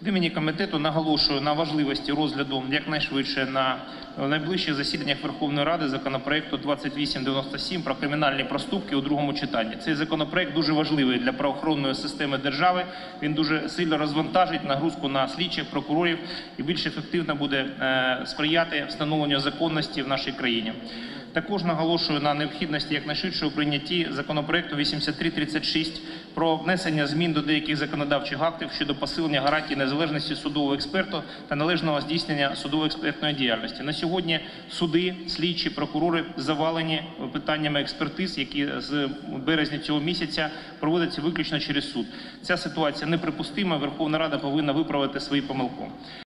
Від імені комітету наголошую на важливості розгляду якнайшвидше на найближчих засіданнях Верховної Ради законопроекту 2897 про кримінальні проступки у другому читанні. Цей законопроект дуже важливий для правоохоронної системи держави. Він дуже сильно розвантажить нагрузку на слідчих, прокурорів і більш ефективно буде сприяти встановленню законності в нашій країні. Також наголошую на необхідності якнайшвидшого прийнятті законопроекту 8336 про внесення змін до деяких законодавчих актів щодо посилення гарантій незалежності судового експерту та належного здійснення судово-експертної діяльності. На сьогодні суди, слідчі, прокурори завалені питаннями експертиз, які з березня цього місяця проводяться виключно через суд. Ця ситуація неприпустима, Верховна Рада повинна виправити свої помилки.